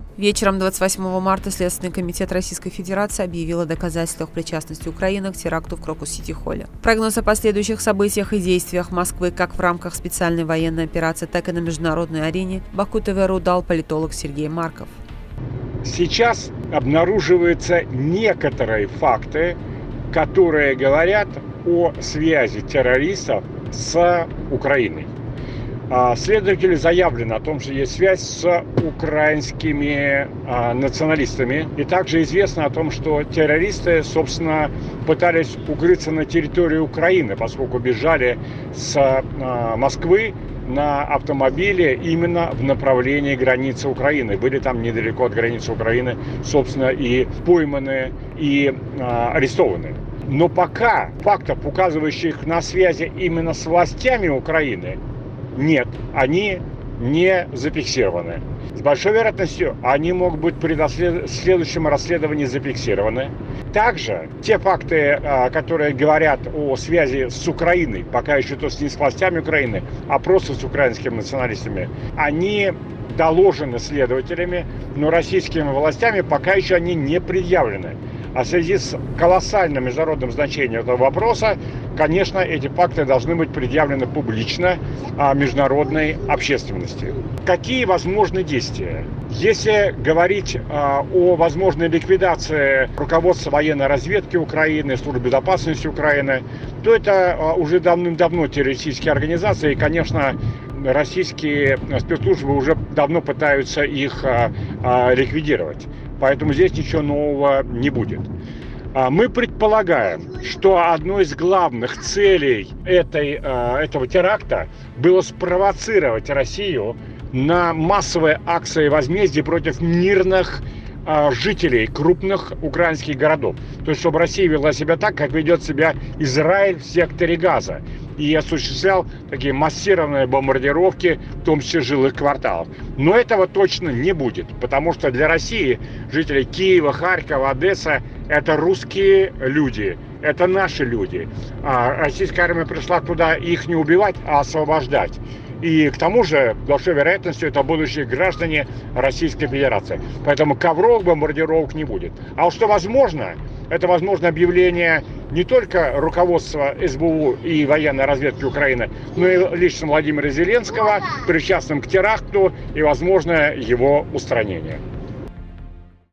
Вечером 28 марта Следственный комитет Российской Федерации объявил о доказательствах причастности Украины к теракту в Крокус-Сити-Холле. Прогноз о последующих событиях и действиях Москвы как в рамках специальной военной операции, так и на международной арене Баку ТВ.ру дал политолог Сергей Марков. Сейчас обнаруживаются некоторые факты, которые говорят о связи террористов с Украиной. Следователи заявлено о том, что есть связь с украинскими националистами. И также известно о том, что террористы, собственно, пытались укрыться на территории Украины, поскольку бежали с Москвы на автомобиле именно в направлении границы Украины. Были там недалеко от границы Украины, собственно, и пойманы, и арестованы. Но пока фактов, указывающих на связи именно с властями Украины, нет, они не зафиксированы. С большой вероятностью они могут быть при следующем расследовании зафиксированы. Также те факты, которые говорят о связи с Украиной, пока еще то не с властями Украины, а просто с украинскими националистами, они доложены следователями, но российскими властями пока еще они не предъявлены. А в связи с колоссальным международным значением этого вопроса, конечно, эти факты должны быть предъявлены публично международной общественности. Какие возможны действия? Если говорить о возможной ликвидации руководства военной разведки Украины, службы безопасности Украины, то это уже давным-давно террористические организации, и, конечно, российские спецслужбы уже давно пытаются их ликвидировать. Поэтому здесь ничего нового не будет. Мы предполагаем, что одной из главных целей этого теракта было спровоцировать Россию на массовые акции возмездия против мирных жителей крупных украинских городов. То есть, чтобы Россия вела себя так, как ведет себя Израиль в секторе Газа. И осуществлял такие массированные бомбардировки, в том числе жилых кварталов. Но этого точно не будет, потому что для России жители Киева, Харькова, Одесса – это русские люди, это наши люди. Российская армия пришла туда их не убивать, а освобождать. И к тому же, с большой вероятностью, это будущие граждане Российской Федерации. Поэтому ковровых бомбардировок не будет. А вот что возможно, это возможно объявление не только руководства СБУ и военной разведки Украины, но и лично Владимира Зеленского, причастным к теракту, и возможно его устранение.